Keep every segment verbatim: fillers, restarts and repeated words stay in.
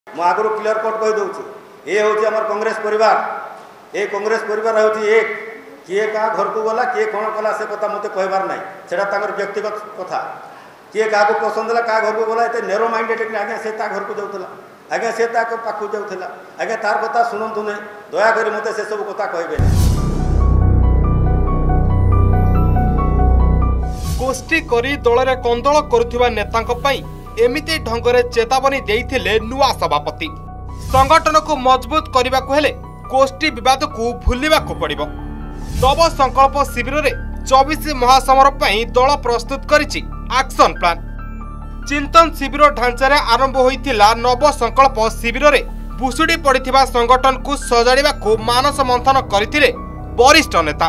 मु आगु clear cut कही दूसरी ये हूँ आम कांग्रेस परिवार ये कांग्रेस परिवार हूँ एक किए क्या घर को गला किए कौन कला से कथा मत कहबार ना से व्यक्तिगत कथा किए क्या पसंद है क्या घर को गला ये नेरो माइंडेड आज्ञा से घर को जाऊला आज्ञा से पाखु जाऊला आज्ञा तार कथा शुणु नहीं दयाकोरी मत से सब कथा कहबे गोष्ठी करी दल में कंदल करुवा नेता एमिति ढंगरे चेतावनी देइथिले नुआ सभापति संगठन को मजबूत करने को हेले गोष्ठी विवाद को भूलने को पड़िबो। नव संकल्प शिविर रे चौबीस महासमर पई दल प्रस्तुत करिछि एक्शन प्लान। चिंतन शिविर ढांचारे आरंभ होइथिला नव संकल्प शिविर रे भुसुड़ी पड़िथिबा संगठन को सजाड़िबा को मानस मंथन करथिले वरिष्ठ नेता।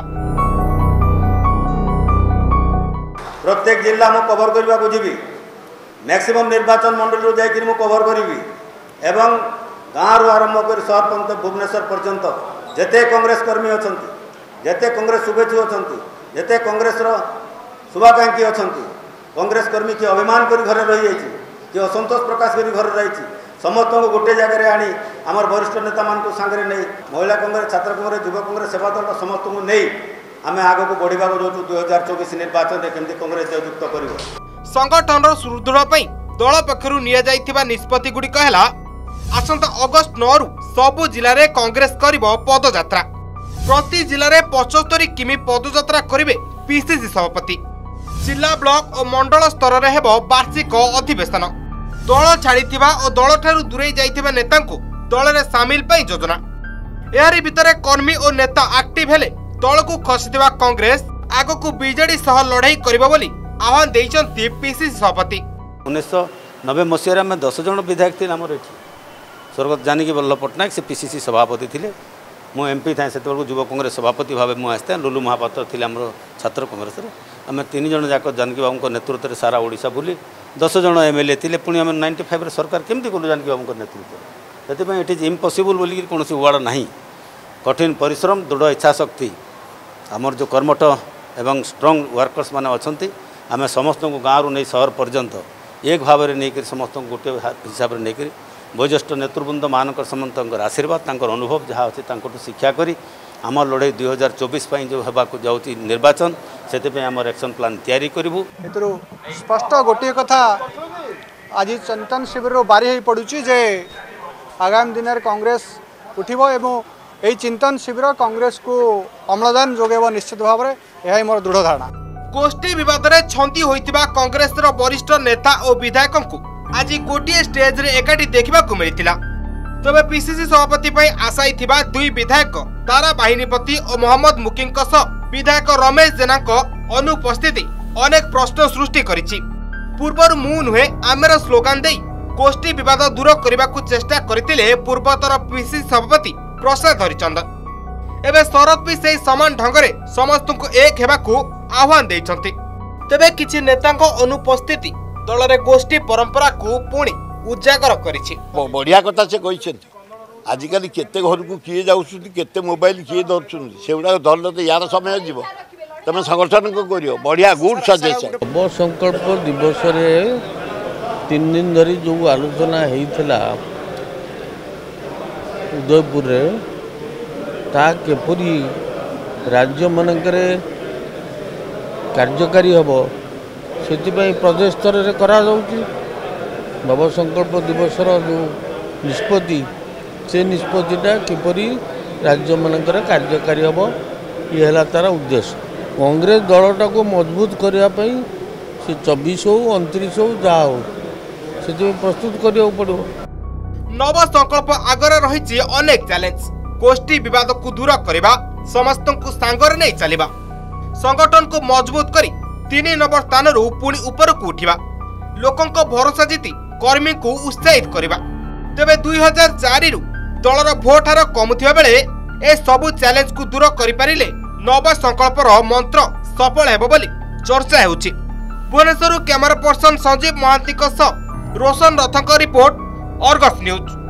प्रत्येक जिला मु कवर करबा को जीवी मैक्सिमम निर्वाचन मंडल रू जाइकि मु कवर करी एवं गाँव आरंभ कर शहर पर्यंत भुवनेश्वर पर्यंत जेते कांग्रेस कर्मी अच्छा जेते कांग्रेस शुभेच्छु अच्छा जेते कांग्रेस शुभाकांक्षी अच्छा कांग्रेस कर्मी किए अभिमान कर घर रही जाइए किए असंतोष प्रकाश कर घर रही समस्त को गोटे जगह आनी आमर वरिष्ठ नेता मान सांगे नहीं महिला कांग्रेस छात्र कांग्रेस युवा कांग्रेस सेवा दल समस्त को नहीं आम आग को बढ़ा जाऊँ दुई हजार चौबीस निर्वाचन में केमती कांग्रेस जययुक्त कर संगठन सुदृढ़ दल पक्षर निष्पत्ति गुड़िक है आसंता अगस्ट नौ रु सबु जिले में कांग्रेस करिबो पदयात्रा प्रति जिले में पचहत्तर किमी पदयात्रा करेंगे पीसीसी सभापति जिला ब्लॉक और मंडल स्तर में हेबो वार्षिक अधिवेशन दल छाड़ी और दल ठारू दूरे जाइथिबा नेता दल में सामिल पाई योजना यारी भितर कर्मी और नेता एक्टिव हेले दल को खसीथिबा कांग्रेस आग को बीजेडी सह लड़ाई करिबो बोली आह्वान देइचंती पीसीसी सभापति। उन्नीस सौ नब्बे मसीह में दस जन विधायक थे आमर ये स्वर्गत जानकी वल्लभ पट्टनायक से पीसीसी सभापति थे मु एमपी था से युव कांग्रेस सभापति भाव मुझे आसता लुलु महापात्र थे आम छात्र कांग्रेस आम तीन जन जाक जानकी बाबू नेतृत्व में सारा ओडिशा बुली दस जन एमएलए थे पुणी आम नाइंटी फाइव सरकार केमती कलु जानकी बाबू नेतृत्व से इट इज इम्पॉसिबल बोलिक कौन वर्ड ना कठिन परिश्रम दृढ़ इच्छाशक्ति आमर जो कर्मठ एवं स्ट्रंग वर्कर्स मैंने अच्छा आम समस्त को गाँव नहीं सहर पर्यंत एक भाव में नहीं समस्त गोटे हिसाब से नहीं वयोज्येष्ठ नेतृवृंद मान समस्त आशीर्वाद अनुभव जहाँ अच्छे शिक्षा करी आम लड़े दुई हजार चौबीस जो होगा जाऊँगी निर्वाचन से आम एक्शन प्लान तैयारी करूँ। स्पष्ट गोटे कथा आज चिंतन शिविर बारी पड़ू जे आगामी दिन में कांग्रेस उठिबो एवं यही चिंतन शिविर कांग्रेस को अम्लजान जोगेब निश्चित भाव में यह मोर दृढ़ धारणा। गोष्ठी विवाद रे छंदी होइतिबा कांग्रेस रो वरिष्ठ नेता और विधायक को आज गोटे स्टेज रे एकाठी देखा मिलता तबे पीसीसी सभापति पई आशाई थिबा दुई विधायक तारा बाहिनीपति और मोहम्मद मुकिंग विधायक रमेश जेना अनुपस्थिति अनेक प्रश्न सृष्टि करिछि। पूर्वर मु नुहे आमेर स्लोगान दे गोष्ठी विवाद दूर करने को चेष्टा करथिले पूर्वतर पीसीसी सभापति प्रसाद हरिचंद। एबे शरद भी से समान ढंगरे समस्त को एक हेबाकू आह्वान देइछंती। तेबे किछि नेतांको अनुपस्थिति दल रे गोष्ठी परंपरा को पुणी उजागर करिछि। बढ़िया कथा से कहिसेंती आजिकल केते घर को किए जाउछुंती केते मोबाइल किए दरछुंती सेउडा दल तो यार समय जीवो तमे संगठन को करियो बढ़िया गुड सजेशन। नव संकल्प दिवस रे तीन दिन धरी जो आलोचना हेइथिला उदयपुर रे ता केपरी राज्य मानकरे कार्यकारी हम से प्रदेश स्तर में करा नव संकल्प दिवस जो निष्पत्ति से निष्पत्तिटा किपरि राज्य मानकर कार्यकारी हम ये है तार उद्देश्य कांग्रेस दलटा को मजबूत करने से चौबीस हो अंतरीश हो जहाँ हो से प्रस्तुत करा पड़ो। नव संकल्प आगर रही अनेक चैलेंज गोष्ठी विवाद को दूर करने समस्त को सांगर नहीं चलवा संगठन को मजबूत करी तीन नंबर स्थान रू पुणी ऊपर को उठा लोकों भरोसा जीति कर्मी को उत्साहित करवा। तेबे दुई हजार चार रु दलर भोट हार कमुथिबा बेले ए सबु चैलेंज को दूर करि पारिले नव संकल्पर मंत्र सफल हेबो बोली चर्चा हेउछि। भुवनेश्वर कैमरा पर्सन संजीव महांती रोशन रथक रिपोर्ट अर्गस न्यूज।